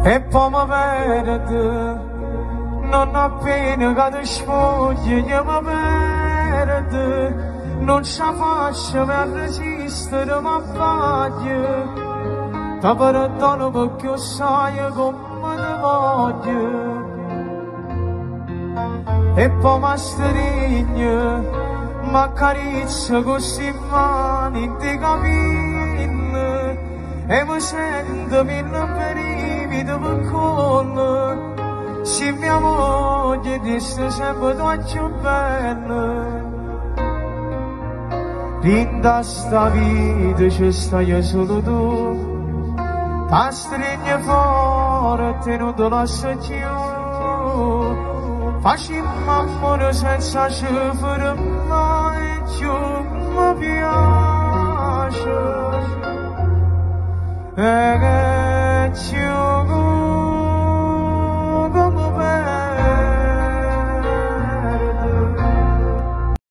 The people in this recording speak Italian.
e poi mi perde, non appena cado sfoglia io mi perde, non ce la faccio per resistere, ma sbaglio, ti perdono perché sai come ti voglio, e poi mi stringe, mi accarezza così mani di capelli, e mi sento mille brividi per collo, se mia moglie disse sempre tu più bella, in sta vita ci stai solo tu, ti stringi forte e non te lascio più, facciamo amore senza cifre mai più, mi piace, e che